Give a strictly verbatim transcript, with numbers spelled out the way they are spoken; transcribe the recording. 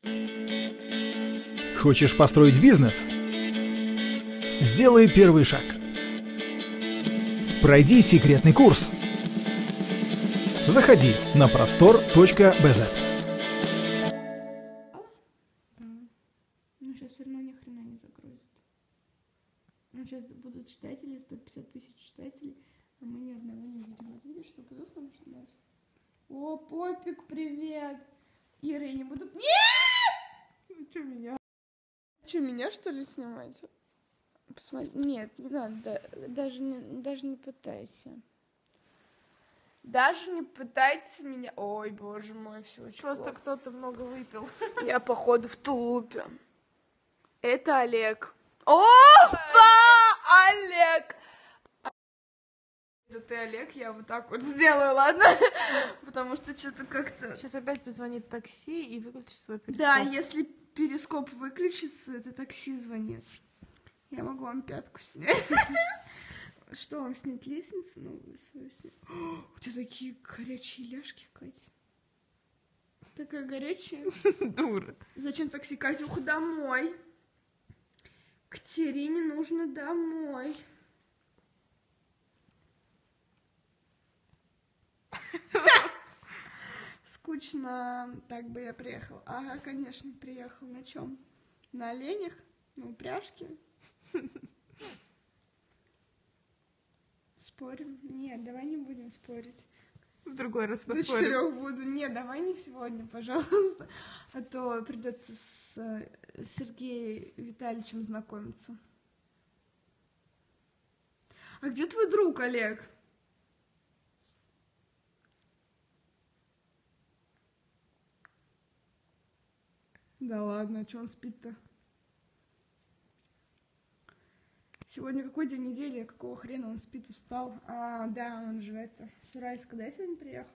Хочешь построить бизнес? Сделай первый шаг. Пройди секретный курс. Заходи на простор точка би зет. Ну, сейчас все равно ни хрена не загрузит. Ну, сейчас будут читатели, сто пятьдесят тысяч читателей, а мы ни одного не видим. Вот видишь, что плюс там что у нас? О, Попик, привет! Ира, я не буду... Нет! Ну, что, меня? Что, меня, что ли, снимать? Посмотри. Нет, не надо, даже не, даже не пытайся. Даже не пытайтесь меня... Ой, боже мой, все очень Просто плохо. кто-то много выпил. Я, походу, в тулупе. Это Олег. Опа! Олег! Это ты, Олег, я вот так вот сделаю, ладно? Потому что что-то как-то... Сейчас опять позвонит такси и выключит свой перископ. Да, если перископ выключится, это такси звонит. Я могу вам пятку снять. Что, вам снять лестницу новую свою снять? У тебя такие горячие ляжки, Катя. Такая горячая. Дура. Зачем такси? Катюха, домой. К Терине нужно домой. Скучно. Так бы я приехал. Ага, конечно, приехал. На чем? На оленях? На упряжке? Спорим? Нет, давай не будем спорить. В другой раз До поспорим. четырех буду. Нет, давай не сегодня, пожалуйста. А то придется с Сергеем Витальевичем знакомиться. А где твой друг, Олег? Да ладно, а что он спит-то? Сегодня какой день недели, какого хрена он спит, устал? А, да, он же это, с Уральска, да, сегодня приехал?